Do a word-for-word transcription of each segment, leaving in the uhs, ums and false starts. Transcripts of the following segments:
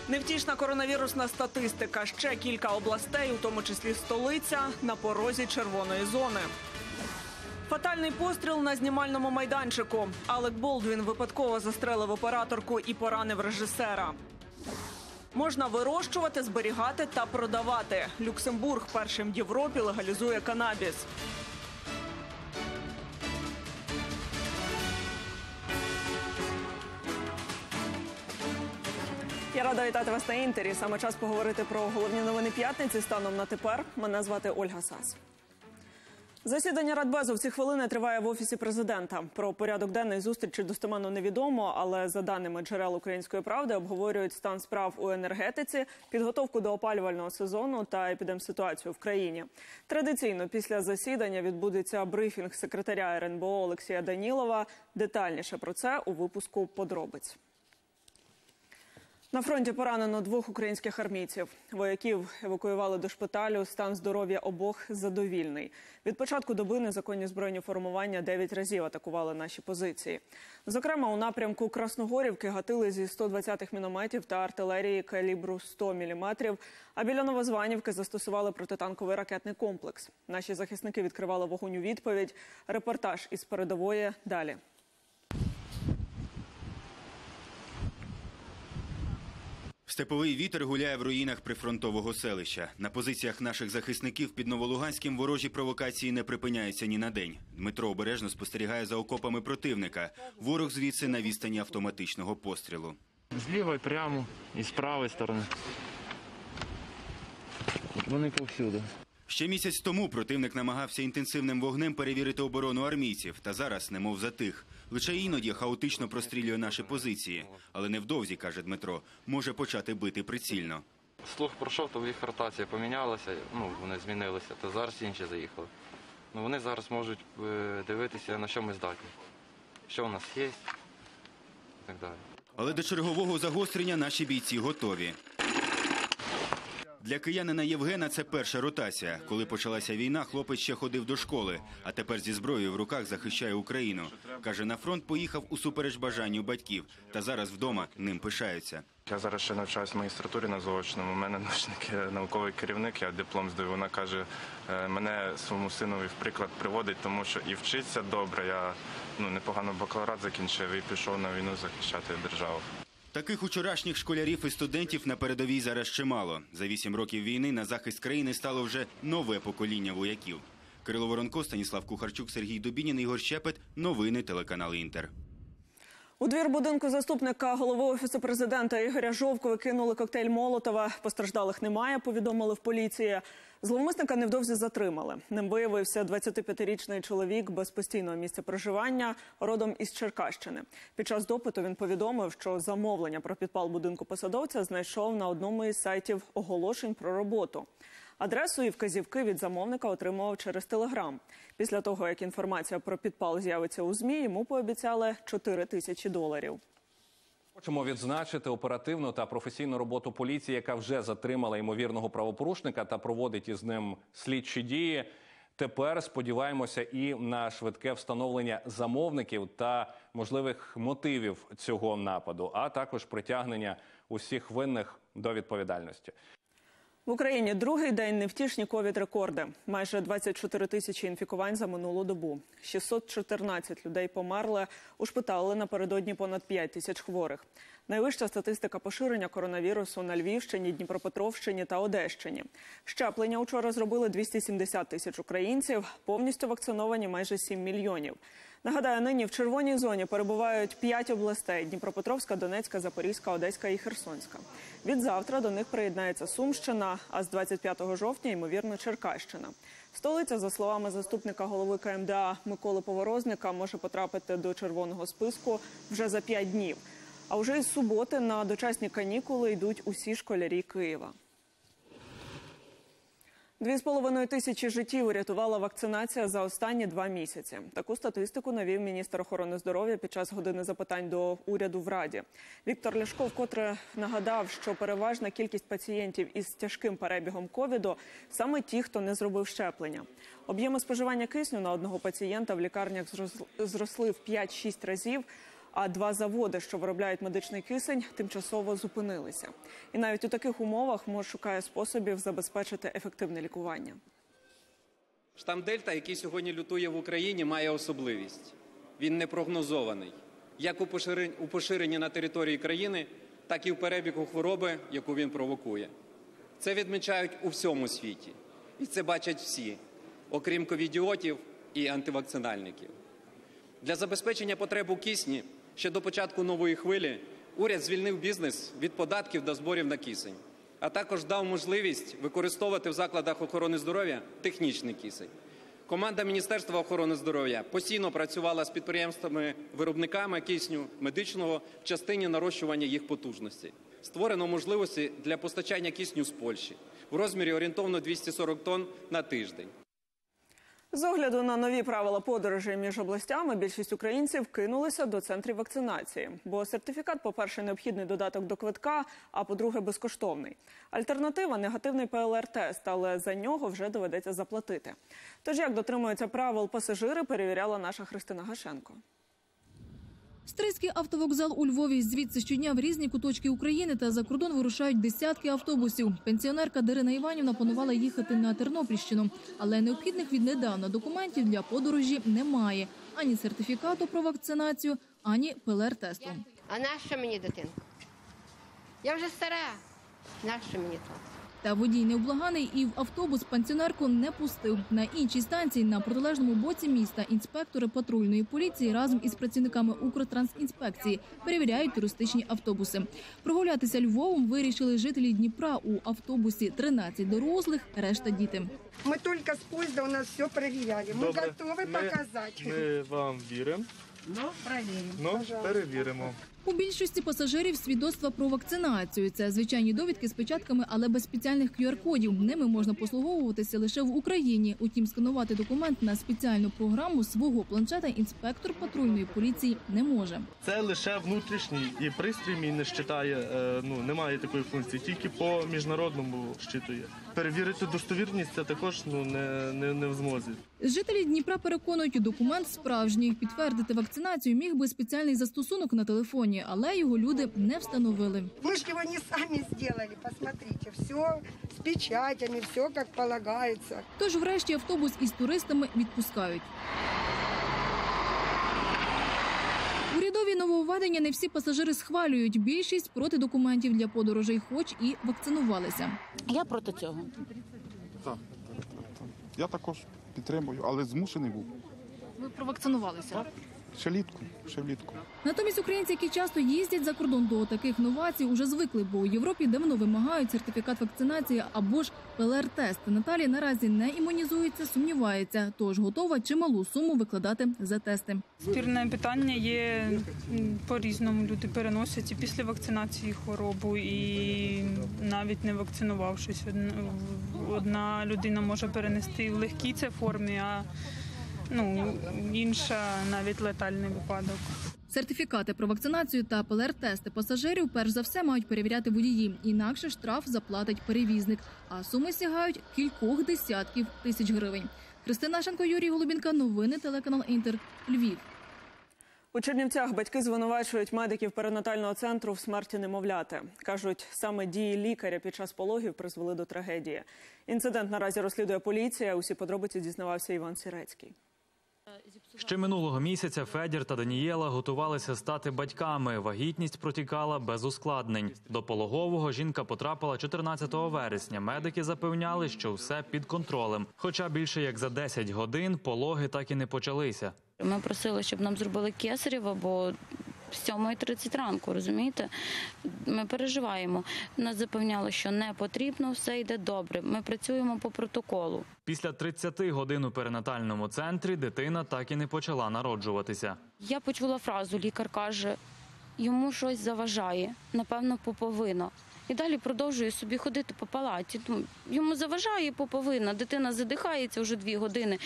Невтішна коронавірусна статистика. Ще кілька областей, у тому числі столиця, на порозі червоної зони. Фатальний постріл на знімальному майданчику. Алек Болдвін випадково застрелив операторку і поранив режисера. Можна вирощувати, зберігати та продавати. Люксембург першим в Європі легалізує канабіс. Я рада вітати вас на Інтері. Саме час поговорити про головні новини п'ятниці станом на тепер. Мене звати Ольга Сас. Засідання Радбезу в ці хвилини триває в Офісі Президента. Про порядок денний зустрічі достеменно невідомо, але за даними джерел «Української правди» обговорюють стан справ у енергетиці, підготовку до опалювального сезону та епідемситуацію в країні. Традиційно після засідання відбудеться брифінг секретаря ер ен бе о Олексія Данілова. Детальніше про це у випуску «Подробиць». На фронті поранено двох українських армійців. Вояків евакуювали до шпиталю, стан здоров'я обох задовільний. Від початку доби незаконні збройні формування дев'ять разів атакували наші позиції. Зокрема, у напрямку Красногорівки гатили зі сто двадцятих мінометів та артилерії калібру сто міліметрів, а біля Новозванівки застосували протитанковий ракетний комплекс. Наші захисники відкривали вогонь у відповідь. Репортаж із передової далі. Степовий вітер гуляє в руїнах прифронтового селища. На позиціях наших захисників під Новолуганським ворожі провокації не припиняються ні на день. Дмитро обережно спостерігає за окопами противника. Ворог звідси на відстані автоматичного пострілу. З лівої прямо і з правої сторони. Вони повсюди. Ще місяць тому противник намагався інтенсивним вогнем перевірити оборону армійців, та зараз немов затих. Лише іноді хаотично прострілює наші позиції. Але невдовзі, каже Дмитро, може почати бити прицільно. Слух пройшов, то їх ротація помінялася, ну, вони змінилися, то зараз інші заїхали. Ну, вони зараз можуть дивитися, на що ми здатні, що у нас є і так далі. Але до чергового загострення наші бійці готові. Для киянина Євгена це перша ротація. Коли почалася війна, хлопець ще ходив до школи, а тепер зі зброєю в руках захищає Україну. Каже, на фронт поїхав усупереч бажанню батьків, та зараз вдома ним пишаються. Я зараз ще навчаюсь в магістратурі на заочному. У мене науковий керівник, я диплом здаю. Вона каже, мене своєму синові в приклад приводить, тому що і вчиться добре. Я ну, непогано бакалаврат закінчив і пішов на війну захищати державу. Таких вчорашніх школярів і студентів на передовій зараз чимало. За вісім років війни на захист країни стало вже нове покоління вояків. Кирило Воронко, Станіслав Кухарчук, Сергій Дубінін, Ігор Щепет. Новини телеканал Інтер. У двір будинку заступника голови Офісу Президента Ігоря Жовку викинули коктейль Молотова. Постраждалих немає, повідомили в поліції. Зловмисника невдовзі затримали. Ним виявився двадцятип'ятирічний чоловік без постійного місця проживання, родом із Черкащини. Під час допиту він повідомив, що замовлення про підпал будинку посадовця знайшов на одному із сайтів оголошень про роботу. Адресу і вказівки від замовника отримував через Телеграм. Після того, як інформація про підпал з'явиться у ЗМІ, йому пообіцяли чотири тисячі доларів. Хочемо відзначити оперативну та професійну роботу поліції, яка вже затримала ймовірного правопорушника та проводить із ним слідчі дії. Тепер сподіваємося і на швидке встановлення замовників та можливих мотивів цього нападу, а також притягнення усіх винних до відповідальності. В Україні другий день невтішні ковід-рекорди. Майже двадцять чотири тисячі інфікувань за минулу добу. шістсот чотирнадцять людей померли, ушпиталили напередодні понад п'ять тисяч хворих. Найвища статистика поширення коронавірусу на Львівщині, Дніпропетровщині та Одещині. Щеплення учора зробили двісті сімдесят тисяч українців, повністю вакциновані майже сім мільйонів. Нагадаю, нині в червоній зоні перебувають п'ять областей – Дніпропетровська, Донецька, Запорізька, Одеська і Херсонська. Від завтра до них приєднається Сумщина, а з двадцять п'ятого жовтня, ймовірно, Черкащина. Столиця, за словами заступника голови ка ем де а Миколи Поворозника, може потрапити до червоного списку вже за п'ять днів. А вже із суботи на дочасні канікули йдуть усі школярі Києва. Дві з половиною тисячі життів урятувала вакцинація за останні два місяці. Таку статистику навів міністр охорони здоров'я під час години запитань до уряду в Раді. Віктор Ляшко вкотре нагадав, що переважна кількість пацієнтів із тяжким перебігом ковіду – саме ті, хто не зробив щеплення. Об'єми споживання кисню на одного пацієнта в лікарнях зросли в п'ять-шість разів, а два заводи, що виробляють медичний кисень, тимчасово зупинилися. І навіть у таких умовах МОЗ шукає способів забезпечити ефективне лікування. Штам Дельта, який сьогодні лютує в Україні, має особливість. Він не прогнозований. Як у поширенні, у поширенні на території країни, так і в перебігу хвороби, яку він провокує. Це відмічають у всьому світі. І це бачать всі, окрім ковідіотів і антивакцинальників. Для забезпечення потреб у кисні ще до початку нової хвилі уряд звільнив бізнес від податків та зборів на кисень, а також дав можливість використовувати в закладах охорони здоров'я технічний кисень. Команда Міністерства охорони здоров'я постійно працювала з підприємствами-виробниками кисню медичного в частині нарощування їх потужностей. Створено можливості для постачання кисню з Польщі в розмірі орієнтовно двісті сорок тонн на тиждень. З огляду на нові правила подорожей між областями, більшість українців кинулися до центрів вакцинації. Бо сертифікат, по-перше, необхідний додаток до квитка, а по-друге, безкоштовний. Альтернатива – негативний пе ел ер тест, але за нього вже доведеться заплатити. Тож як дотримуються правил пасажири, перевіряла наша Христина Гашенко. Стрийський автовокзал у Львові. Звідси щодня в різні куточки України та за кордон вирушають десятки автобусів. Пенсіонерка Дарина Іванівна планувала їхати на Тернопільщину. Але необхідних віднедавна документів для подорожі немає. Ані сертифікату про вакцинацію, ані пе ел ер тесту. А нащо мені дитинка? Я вже стара. Нащо мені то? Та водій невблаганий і в автобус пенсіонерку не пустив. На іншій станції на протилежному боці міста інспектори патрульної поліції разом із працівниками Укртрансінспекції перевіряють туристичні автобуси. Прогулятися Львовом вирішили жителі Дніпра. У автобусі тринадцять дорослих, решта діти. Ми тільки з поїзда, у нас все перевіряли. Ми Добре. готові Ми, показати. Ми вам віримо. Ну, перевіримо. Ну, перевіримо. У більшості пасажирів свідоцтва про вакцинацію. Це звичайні довідки з печатками, але без спеціальних кю ар кодів. Ними можна послуговуватися лише в Україні. Утім, сканувати документ на спеціальну програму свого планшета інспектор патрульної поліції не може. Це лише внутрішній і пристрій мій не щитає, е, ну, немає такої функції, тільки по міжнародному щитує. Перевірити достовірність це також ну, не, не, не в змозі. Жителі Дніпра переконують, документ справжній. Підтвердити вакцинацію міг би спеціальний застосунок на телефоні, але його люди не встановили. Ми ж його не самі зробили, посмотрите. Все з печатями, все як полагається. Тож врешті автобус із туристами відпускають. Урядові нововведення не всі пасажири схвалюють. Більшість проти документів для подорожей, хоч і вакцинувалися. Я проти цього. Так, я також підтримую, але змушений був. Ви провакцинувалися? Ще влітку, ще влітку. Натомість українці, які часто їздять за кордон, до таких новацій уже звикли, бо у Європі давно вимагають сертифікат вакцинації або ж пе ел ер тест. Наталія наразі не імунізується, сумнівається, тож готова чималу суму викладати за тести. Спірне питання є, по-різному люди переносять і після вакцинації хворобу, і навіть не вакцинувавшись. Одна людина може перенести в легкій це формі, а ну, інша навіть летальний випадок. Сертифікати про вакцинацію та пе ел ер тести пасажирів перш за все мають перевіряти водії. Інакше штраф заплатить перевізник. А суми сягають кількох десятків тисяч гривень. Христина Шенко, Юрій Голубінка. Новини телеканал Інтер. Львів. У Чернівцях батьки звинувачують медиків перинатального центру в смерті немовляти. Кажуть, саме дії лікаря під час пологів призвели до трагедії. Інцидент наразі розслідує поліція. Усі подробиці дізнавався Іван Сірецький. Ще минулого місяця Федір та Данієла готувалися стати батьками. Вагітність протікала без ускладнень. До пологового жінка потрапила чотирнадцятого вересня. Медики запевняли, що все під контролем. Хоча більше як за десять годин пологи так і не почалися. Ми просили, щоб нам зробили кесарево, бо з сьомої тридцять ранку, розумієте? Ми переживаємо. Нас запевняли, що не потрібно, все йде добре. Ми працюємо по протоколу. Після тридцяти годин у перинатальному центрі дитина так і не почала народжуватися. Я почула фразу, лікар каже, йому щось заважає, напевно, пуповина. І далі продовжує собі ходити по палаті. Йому заважає пуповина, дитина задихається вже дві години.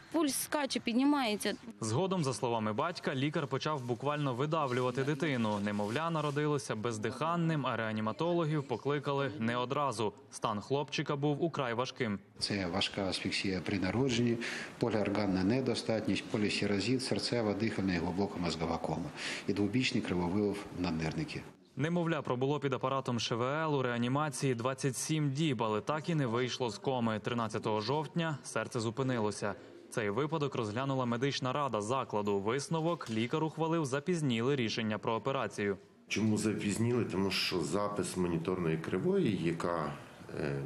Пульс скаче, піднімається. Згодом, за словами батька, лікар почав буквально видавлювати дитину. Немовля народилося бездиханним, а реаніматологів покликали не одразу. Стан хлопчика був украй важким. Це важка асфіксія при народженні, поліорганна недостатність, полісірозит, серцева, дихальна і глибока мозгова кома і двобічний кривовилив наднирники. Немовля пробуло під апаратом ШВЛ у реанімації двадцять сім діб, але так і не вийшло з коми. тринадцятого жовтня серце зупинилося. Цей випадок розглянула медична рада закладу. Висновок лікар ухвалив запізніли рішення про операцію. Чому запізніли? Тому що запис моніторної кривої, яка е,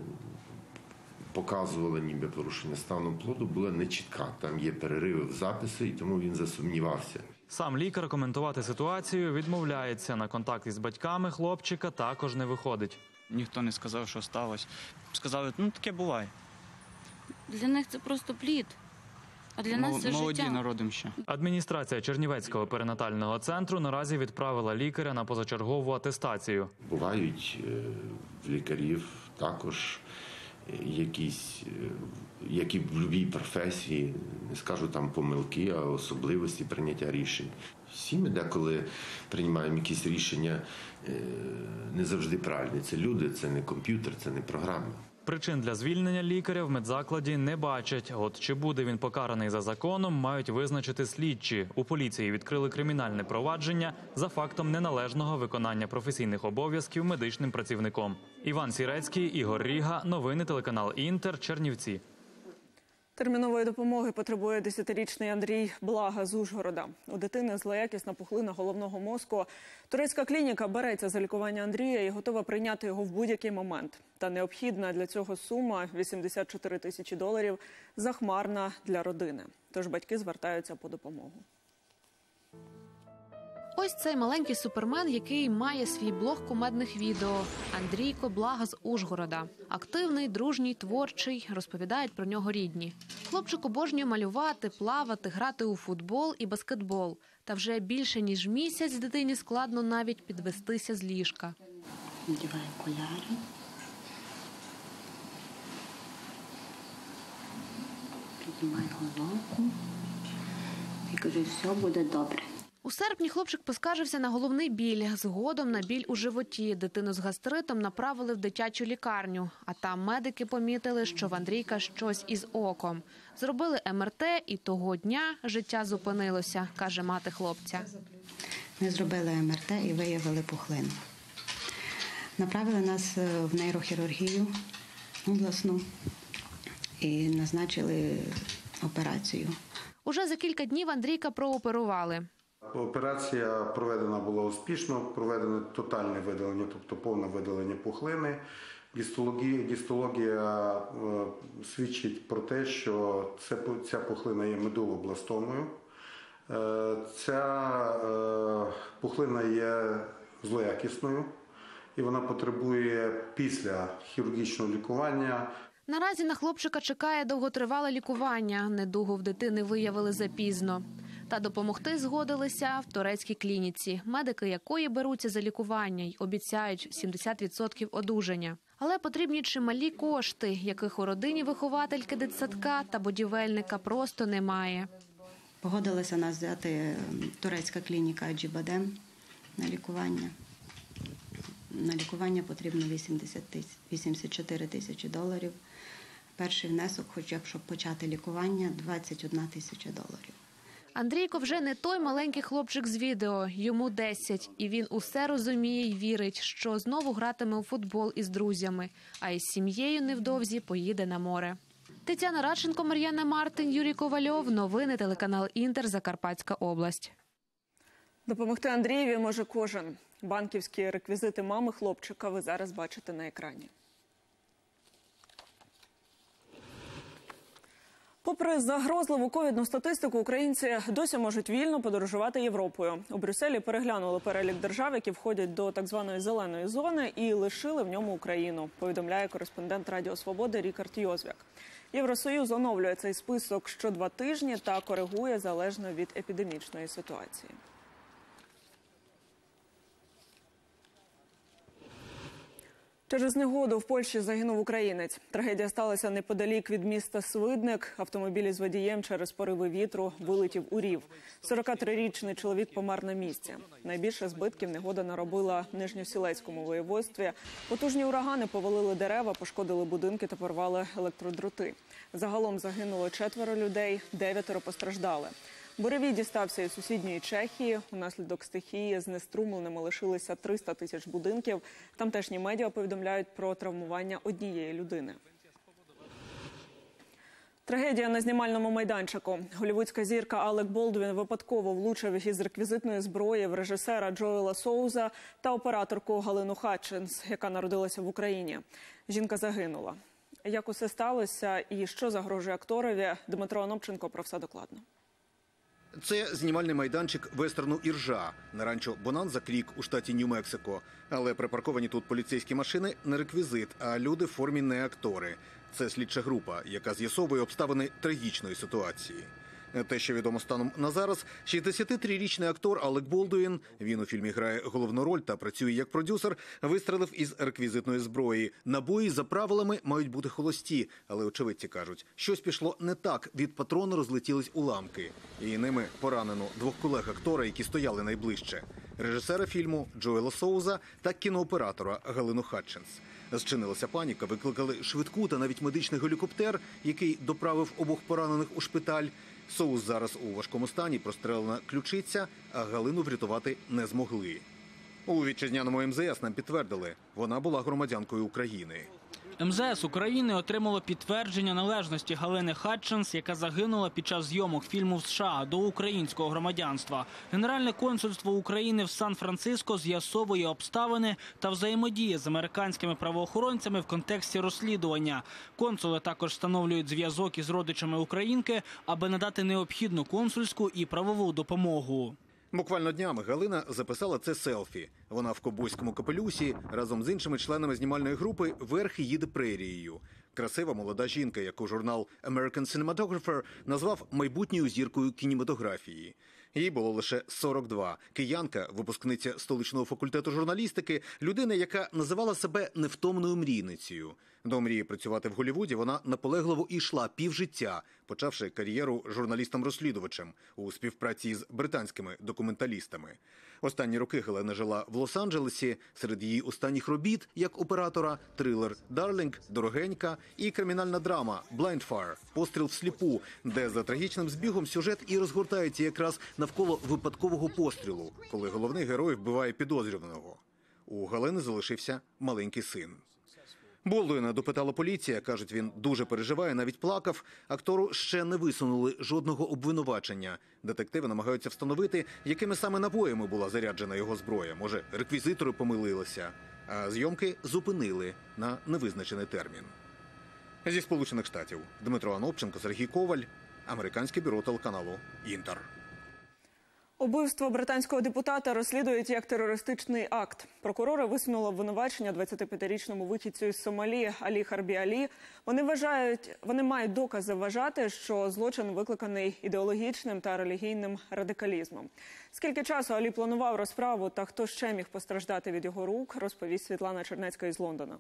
показувала ніби порушення стану плоду, була нечітка. Там є перериви в записі, і тому він засумнівався. Сам лікар коментувати ситуацію відмовляється. На контакт із батьками хлопчика також не виходить. Ніхто не сказав, що сталося. Сказали, ну таке буває. Для них це просто плід. А для нас це молоді життя. народом ще. Адміністрація Чернівецького перинатального центру наразі відправила лікаря на позачергову атестацію. Бувають е, в лікарів також якісь, е, як і в будь-якій професії, не скажу там помилки, а особливості прийняття рішень. Всі ми деколи приймаємо якісь рішення е, не завжди правильні. Це люди, це не комп'ютер, це не програма. Причин для звільнення лікаря в медзакладі не бачать. От чи буде він покараний за законом, мають визначити слідчі. У поліції відкрили кримінальне провадження за фактом неналежного виконання професійних обов'язків медичним працівником. Іван Сірецький, Ігор Ріга. Новини телеканал Інтер. Чернівці. Термінової допомоги потребує десятирічний Андрій Блага з Ужгорода. У дитини злоякісна пухлина головного мозку. Турецька клініка береться за лікування Андрія і готова прийняти його в будь-який момент. Та необхідна для цього сума – вісімдесят чотири тисячі доларів – захмарна для родини. Тож батьки звертаються по допомогу. Ось цей маленький супермен, який має свій блог кумедних відео. Андрійко Блага з Ужгорода. Активний, дружній, творчий. Розповідають про нього рідні. Хлопчик обожнює малювати, плавати, грати у футбол і баскетбол. Та вже більше ніж місяць дитині складно навіть підвестися з ліжка. Надіваю окуляри. Піднімаю головку. І кажу, все буде добре. У серпні хлопчик поскаржився на головний біль, згодом на біль у животі. Дитину з гастритом направили в дитячу лікарню. А там медики помітили, що в Андрійка щось із оком. Зробили ем ер те, і того дня життя зупинилося, каже мати хлопця. Ми зробили ем ер те і виявили пухлину. Направили нас в нейрохірургію обласну і назначили операцію. Уже за кілька днів Андрійка прооперували. Операція проведена була успішно, проведено тотальне видалення, тобто повне видалення пухлини. Гістологія, гістологія е, свідчить про те, що це, ця пухлина є медулобластомою. Е, ця е, пухлина є злоякісною і вона потребує після хірургічного лікування. Наразі на хлопчика чекає довготривале лікування. Недугу в дитини виявили запізно. Та допомогти згодилися в турецькій клініці, медики якої беруться за лікування й обіцяють сімдесят відсотків одужання. Але потрібні чималі кошти, яких у родині виховательки дитсадка та будівельника просто немає. Погодилася нас взяти турецька клініка Аджібадем на лікування. На лікування потрібно вісімдесят чотири тисячі доларів. Перший внесок, хоча б щоб почати лікування, двадцять одна тисяча доларів. Андрійко вже не той маленький хлопчик з відео, йому десять, і він усе розуміє й вірить, що знову гратиме у футбол із друзями, а із сім'єю невдовзі поїде на море. Тетяна Радченко, Мар'яна Мартин, Юрій Ковальов. Новини телеканал Інтер, Закарпатська область. Допомогти Андрієві може кожен. Банківські реквізити мами хлопчика ви зараз бачите на екрані. Попри загрозливу ковідну статистику, українці досі можуть вільно подорожувати Європою. У Брюсселі переглянули перелік держав, які входять до так званої «зеленої зони» і лишили в ньому Україну, повідомляє кореспондент Радіо Свободи Рікард Йозвяк. Євросоюз оновлює цей список що два тижні та коригує залежно від епідемічної ситуації. Через негоду в Польщі загинув українець. Трагедія сталася неподалік від міста Свидник. Автомобіль із водієм через пориви вітру вилетів у рів. сорокатрирічний чоловік помер на місці. Найбільше збитків негода наробила в Нижньосілецькому воєводстві. Потужні урагани повалили дерева, пошкодили будинки та порвали електродроти. Загалом загинуло четверо людей, дев'ятеро постраждали. Буревій дістався із сусідньої Чехії. Унаслідок стихії знеструмленими лишилися триста тисяч будинків. Тамтешні медіа повідомляють про травмування однієї людини. Трагедія на знімальному майданчику. Голлівудська зірка Алек Болдуін випадково влучив із реквізитної зброї в режисера Джоела Соуза та операторку Галину Хатчинс, яка народилася в Україні. Жінка загинула. Як усе сталося і що загрожує акторові, Дмитро Анопченко про все докладно. Це знімальний майданчик вестерну «Іржа» на ранчо Бонанза Крік у штаті Нью-Мексико. Але припарковані тут поліцейські машини не реквізит, а люди в формі не актори. Це слідча група, яка з'ясовує обставини трагічної ситуації. Те, що відомо станом на зараз, шістдесятитрирічний актор Алек Болдуін, він у фільмі грає головну роль та працює як продюсер, вистрелив із реквізитної зброї. Набої за правилами мають бути холості, але очевидці кажуть, щось пішло не так, від патрону розлетілись уламки. І ними поранено двох колег актора, які стояли найближче. Режисера фільму Джоела Соуза та кінооператора Галину Хатчинс. Зчинилася паніка, викликали швидку та навіть медичний гелікоптер, який доправив обох поранених у шпиталь. Соуз зараз у важкому стані, прострелена ключиця, а Галину врятувати не змогли. У вітчизняному ем зе ес нам підтвердили, вона була громадянкою України. ем зе ес України отримало підтвердження належності Галини Хатчинс, яка загинула під час зйомок фільму в США, до українського громадянства. Генеральне консульство України в Сан-Франциско з'ясовує обставини та взаємодіє з американськими правоохоронцями в контексті розслідування. Консули також встановлюють зв'язок із родичами українки, аби надати необхідну консульську і правову допомогу. Буквально днями Галина записала це селфі. Вона в ковбойському капелюсі разом з іншими членами знімальної групи верхи їде прерією. Красива молода жінка, яку журнал American Cinematographer назвав майбутньою зіркою кінематографії. Їй було лише сорок два. Киянка, випускниця столичного факультету журналістики, людина, яка називала себе невтомною мрійницею. До мрії працювати в Голлівуді вона наполегливо і йшла півжиття, почавши кар'єру журналістом-розслідувачем у співпраці з британськими документалістами. Останні роки Галина жила в Лос-Анджелесі. Серед її останніх робіт, як оператора, трилер «Дарлінг», «Дорогенька» і кримінальна драма «Blindfire» «Постріл всліпу», де за трагічним збігом сюжет і розгортається якраз навколо випадкового пострілу, коли головний герой вбиває підозрюваного. У Галини залишився маленький син. Болдуїна допитала поліція. Кажуть, він дуже переживає, навіть плакав. Актору ще не висунули жодного обвинувачення. Детективи намагаються встановити, якими саме набоями була заряджена його зброя. Може, реквізитори помилилися. А зйомки зупинили на невизначений термін. Зі Сполучених Штатів Дмитро Анопченко, Сергій Коваль, американське бюро телеканалу «Інтер». Убивство британського депутата розслідують як терористичний акт. Прокурори висунули обвинувачення двадцятип'ятирічному вихідцю із Сомалі Алі Харбі Алі. Вони вважають, вони мають докази вважати, що злочин викликаний ідеологічним та релігійним радикалізмом. Скільки часу Алі планував розправу та хто ще міг постраждати від його рук, розповість Світлана Чернецька із Лондона.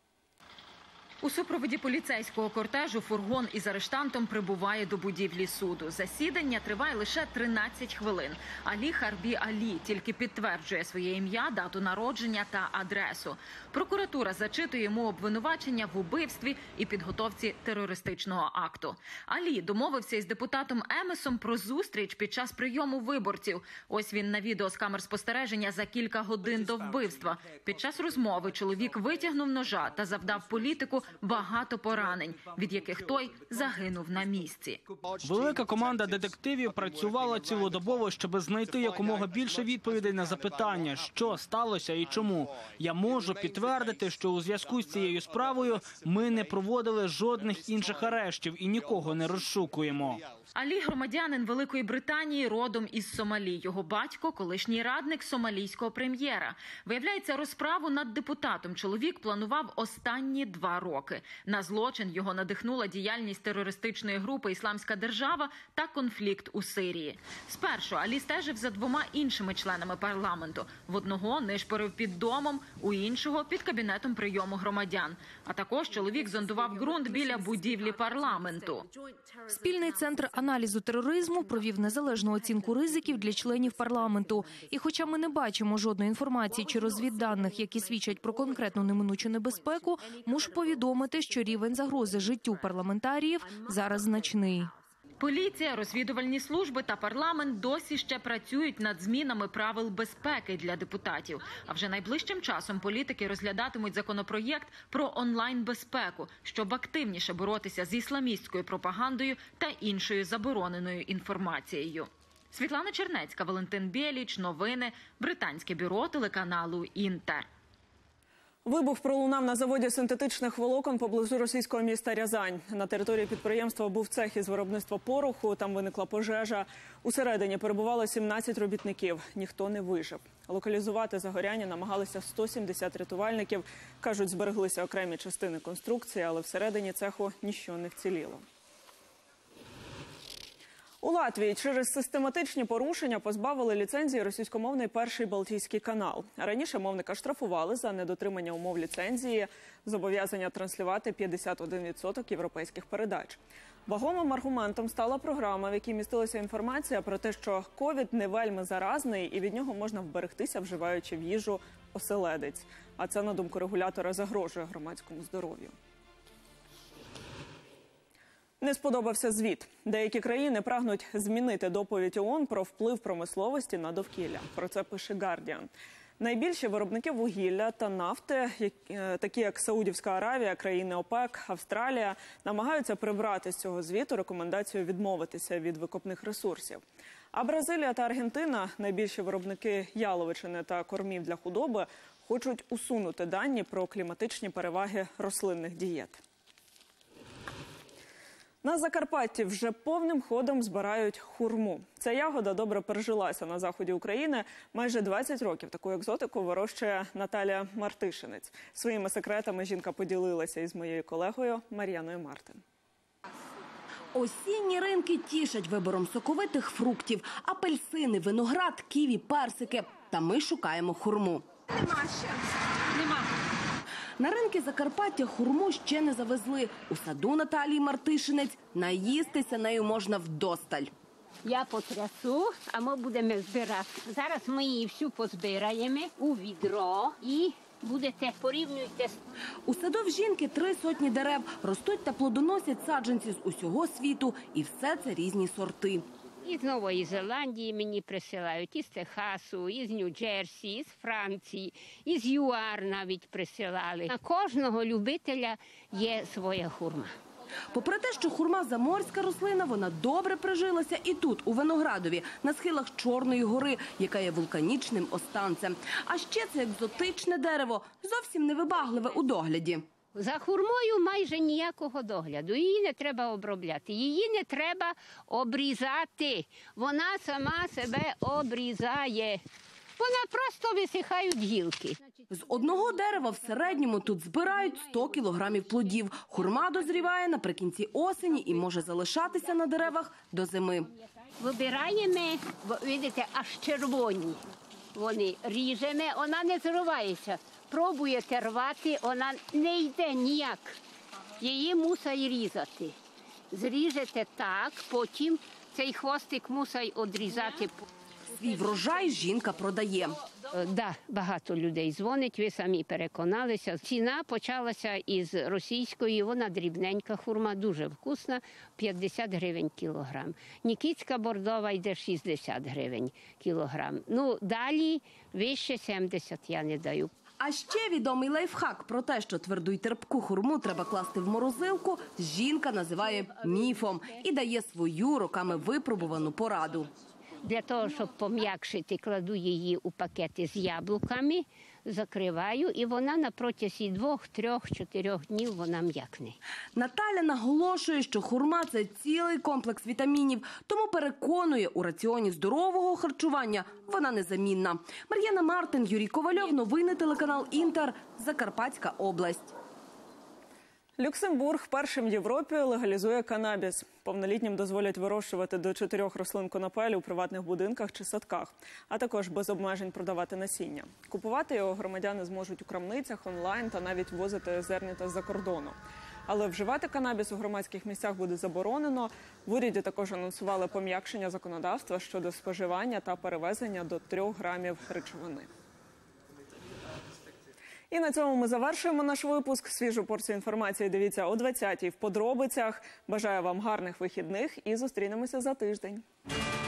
У супроводі поліцейського кортежу фургон із арештантом прибуває до будівлі суду. Засідання триває лише тринадцять хвилин. Алі Харбі Алі тільки підтверджує своє ім'я, дату народження та адресу. Прокуратура зачитує йому обвинувачення в убивстві і підготовці терористичного акту. Алі домовився із депутатом Емесом про зустріч під час прийому виборців. Ось він на відео з камер спостереження за кілька годин до вбивства. Під час розмови чоловік витягнув ножа та завдав політику багато поранень, від яких той загинув на місці. Велика команда детективів працювала цілодобово, щоб знайти якомога більше відповідей на запитання, що сталося і чому. Я можу підтвердити, що у зв'язку з цією справою ми не проводили жодних інших арештів і нікого не розшукуємо. Алі – громадянин Великої Британії, родом із Сомалі. Його батько – колишній радник сомалійського прем'єра. Виявляється, розправу над депутатом чоловік планував останні два роки. роки. На злочин його надихнула діяльність терористичної групи «Ісламська держава» та конфлікт у Сирії. Спершу Алі стежив за двома іншими членами парламенту. В одного нишпорив під домом, у іншого – під кабінетом прийому громадян. А також чоловік зондував ґрунт біля будівлі парламенту. Спільний центр аналізу тероризму провів незалежну оцінку ризиків для членів парламенту. І хоча ми не бачимо жодної інформації чи розвідданих, які свідчать про конкретну неминучу небезпеку, мушу повідомити, що рівень загрози життю парламентаріїв зараз значний. Поліція, розвідувальні служби та парламент досі ще працюють над змінами правил безпеки для депутатів. А вже найближчим часом політики розглядатимуть законопроєкт про онлайн-безпеку, щоб активніше боротися з ісламістською пропагандою та іншою забороненою інформацією. Світлана Чернецька, Валентин Біліч, новини, британське бюро телеканалу «Інтер». Вибух пролунав на заводі синтетичних волокон поблизу російського міста Рязань. На території підприємства був цех із виробництва пороху, там виникла пожежа. Усередині перебувало сімнадцять робітників, ніхто не вижив. Локалізувати загоряння намагалися сто сімдесят рятувальників. Кажуть, збереглися окремі частини конструкції, але всередині цеху ніщо не вціліло. У Латвії через систематичні порушення позбавили ліцензії російськомовний Перший Балтійський канал. Раніше мовника штрафували за недотримання умов ліцензії, зобов'язання транслювати п'ятдесят один відсоток європейських передач. Вагомим аргументом стала програма, в якій містилася інформація про те, що ковід не вельми заразний і від нього можна вберегтися, вживаючи в їжу оселедець. А це, на думку регулятора, загрожує громадському здоров'ю. Не сподобався звіт. Деякі країни прагнуть змінити доповідь ООН про вплив промисловості на довкілля. Про це пише Гардіан. Найбільші виробники вугілля та нафти, такі як Саудівська Аравія, країни ОПЕК, Австралія, намагаються прибрати з цього звіту рекомендацію відмовитися від викопних ресурсів. А Бразилія та Аргентина, найбільші виробники яловичини та кормів для худоби, хочуть усунути дані про кліматичні переваги рослинних дієт. На Закарпатті вже повним ходом збирають хурму. Ця ягода добре пережилася на заході України. Майже двадцять років таку екзотику вирощує Наталія Мартишинець. Своїми секретами жінка поділилася із моєю колегою Мар'яною Мартин. Осінні ринки тішать вибором соковитих фруктів. Апельсини, виноград, ківі, персики. Та ми шукаємо хурму. Нема ще. Нема. На ринки Закарпаття хурму ще не завезли. У саду Наталії Мартишинець наїстися нею можна вдосталь. Я потрясу, а ми будемо збирати. Зараз ми її всю позбираємо у відро і будете порівнювати. У саду в жінки три сотні дерев. Ростуть та плодоносять саджанці з усього світу. І все це різні сорти. Із Нової Зеландії мені присилають, із Техасу, із Нью-Джерсі, із Франції, із ЮАР навіть присилали. На кожного любителя є своя хурма. Попри те, що хурма заморська рослина, вона добре прижилася і тут, у Виноградові, на схилах Чорної гори, яка є вулканічним останцем. А ще це екзотичне дерево, зовсім невибагливе у догляді. За хурмою майже ніякого догляду. Її не треба обробляти, її не треба обрізати. Вона сама себе обрізає. Вона просто висихають гілки. З одного дерева в середньому тут збирають сто кілограмів плодів. Хурма дозріває наприкінці осені і може залишатися на деревах до зими. Вибираємо, бачите, аж червоні. Вони ріжемо, вона не зривається. Пробуєте рвати, вона не йде ніяк. Її мусить різати. Зріжете так, потім цей хвостик мусить відрізати. Свій врожай жінка продає. Так, да, багато людей дзвонить, ви самі переконалися. Ціна почалася із російської, вона дрібненька хурма, дуже вкусна, п'ятдесят гривень кілограм. Нікітська бордова йде шістдесят гривень кілограм. Ну, далі вище сімдесят я не даю. А ще відомий лайфхак про те, що тверду й терпку хурму треба класти в морозилку, жінка називає міфом і дає свою роками випробувану пораду. Для того, щоб пом'якшити, кладу її у пакети з яблуками, закриваю, і вона на протязі двох, трьох, чотирьох днів вона м'якне. Наталя наголошує, що хурма – це цілий комплекс вітамінів, тому переконує, у раціоні здорового харчування вона незамінна. Мар'яна Мартин, Юрій Ковальов, новини телеканал «Інтер», Закарпатська область. Люксембург першим в Європі легалізує канабіс. Повнолітнім дозволять вирощувати до чотирьох рослин конопель у приватних будинках чи садках, а також без обмежень продавати насіння. Купувати його громадяни зможуть у крамницях, онлайн та навіть ввозити зернята з-за кордону. Але вживати канабіс у громадських місцях буде заборонено. В уряді також анонсували пом'якшення законодавства щодо споживання та перевезення до трьох грамів речовини. І на цьому ми завершуємо наш випуск. Свіжу порцію інформації дивіться о двадцятій в подробицях. Бажаю вам гарних вихідних і зустрінемося за тиждень.